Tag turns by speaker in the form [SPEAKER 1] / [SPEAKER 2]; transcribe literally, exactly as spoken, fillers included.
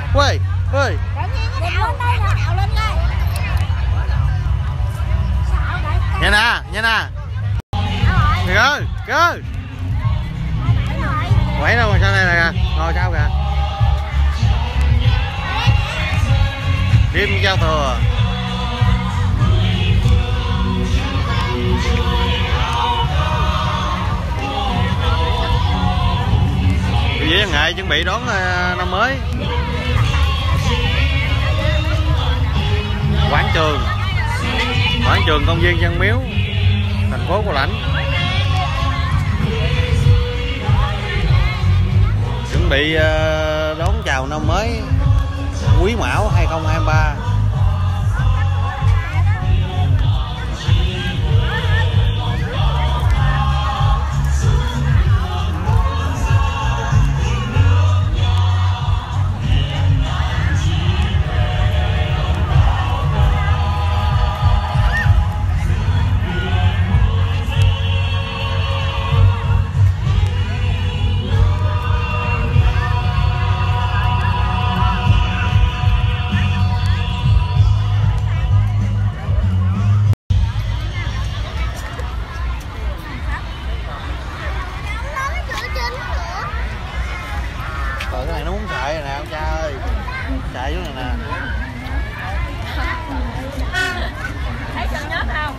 [SPEAKER 1] Ui, ui. Nha nè, nha nè. Kìa ơi, kìa ơi. Quẩy đâu mà sao đây nè, ngồi sao kìa. Đêm giao thừa. Với ngày chuẩn bị đón uh, năm mới. Quảng trường Quảng trường công viên Văn Miếu, thành phố Cao Lãnh, chuẩn bị uh, đón chào năm mới Quý Mão hai không hai ba. Cái này nó muốn chạy rồi nè ông cha ơi, chạy xuống này nè.
[SPEAKER 2] Thấy chân nhớt không?